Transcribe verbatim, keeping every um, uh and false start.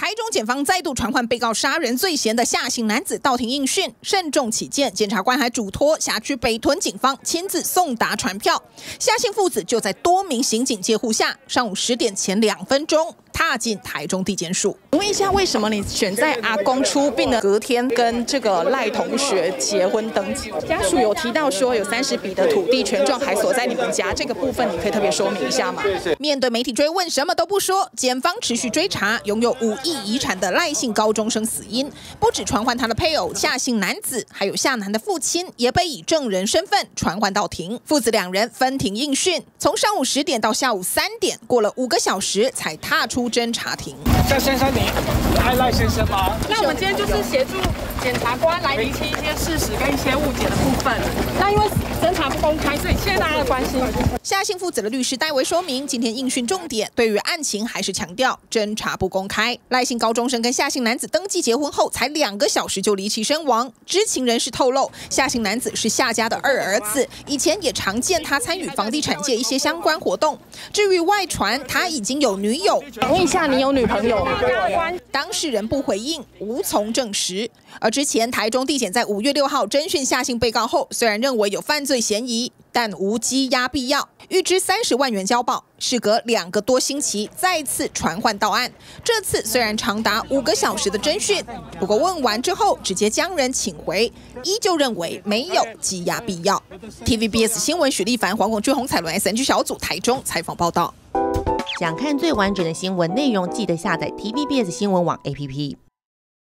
台中检方再度传唤被告杀人罪嫌的夏姓男子到庭应讯，慎重起见，检察官还嘱托辖区北屯警方亲自送达传票。夏姓父子就在多名刑警接护下，上午十点前两分钟踏进台中地检署。 请问一下，为什么你选在阿公出殡的隔天跟这个赖同学结婚登记？家属有提到说有三十笔的土地权状还锁在你们家，这个部分你可以特别说明一下吗？ 面对媒体追问，什么都不说。检方持续追查拥有五亿遗产的赖姓高中生死因，不止传唤他的配偶夏姓男子，还有夏男的父亲也被以证人身份传唤到庭。父子两人分庭应讯，从上午十点到下午三点，过了五个小时才踏出侦查庭。 夏先生，你爱赖先生吗？ 那我们今天就是协助检察官来厘清一些事实跟一些误解的部分。那因为侦查不公开，所以谢谢大家的关心。 夏姓父子的律师代为说明，今天应讯重点对于案情还是强调侦查不公开。赖姓高中生跟夏姓男子登记结婚后才两个小时就离奇身亡。知情人士透露，夏姓男子是夏家的二儿子，以前也常见他参与房地产界一些相关活动。至于外传他已经有女友， 请问一下，你有女朋友吗？ 当事人不回应，无从证实。而之前台中地检在五月六号侦讯夏姓被告后，虽然认为有犯罪嫌疑，但无羁押必要，预支三十万元交保。事隔两个多星期，再次传唤到案。这次虽然长达五个小时的侦讯，不过问完之后直接将人请回，依旧认为没有羁押必要。T V B S 新闻许立凡、黄广俊、洪彩伦 S N G 小组台中采访报道。 想看最完整的新闻内容，记得下载 T V B S 新闻网 A P P。